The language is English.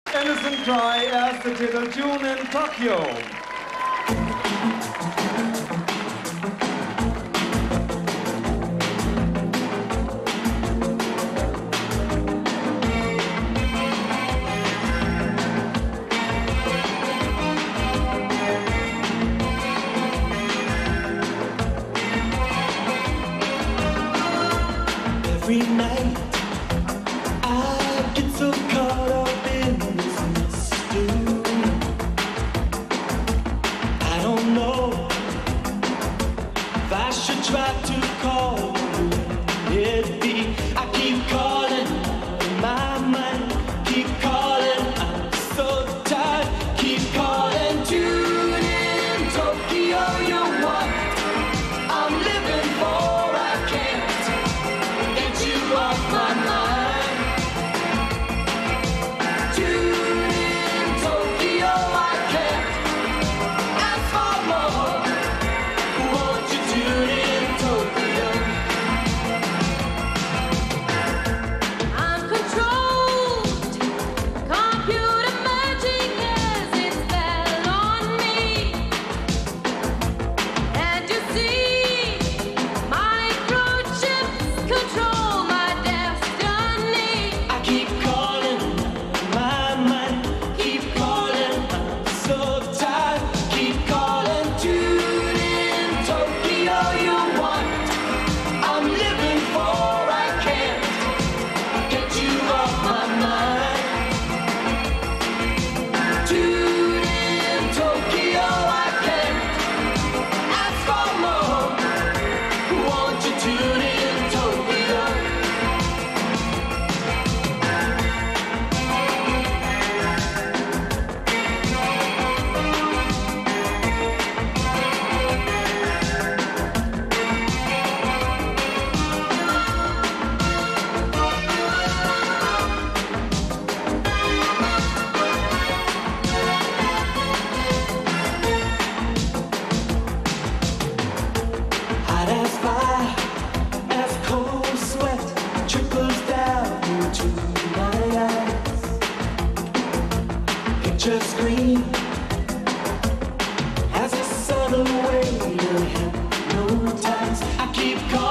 Innocent Cry, erste Titel Tune in Tokyo. Every night I get so caught up in this mystery. I don't know if I should try to call it be. I keep calling my mind, keep calling. I'm so tired, keep calling. Tune in Tokyo, you're what I'm living for. I can't get you off my mind. Tune in Tokyo, I can't ask for more. Won't you tune in Tokyo? I'm controlled, computer magic as it fell on me. And you see, microchips control my destiny. I keep calling my mind, keep calling. I'm so tired, keep calling. Tune in Tokyo, you're what I'm living for. I can't get you off my mind. Tune in Tokyo, I can't ask for more. Won't you tune in Tokyo? Hot as fire, as cold sweat trickles down into my eyes. Picture screen has a subtle way to hypnotize. I keep calling.